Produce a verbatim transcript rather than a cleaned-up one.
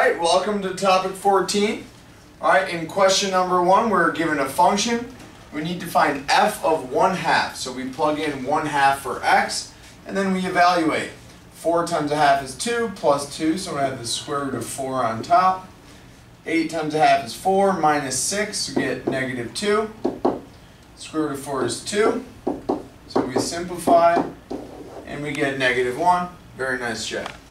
Alright, welcome to topic fourteen. Alright, in question number one, we're given a function. We need to find f of one half. So we plug in one half for x, and then we evaluate. four times a half is two, plus two, so we have the square root of four on top. eight times a half is four, minus six, so we get negative two. Square root of four is two. So we simplify, and we get negative one. Very nice job.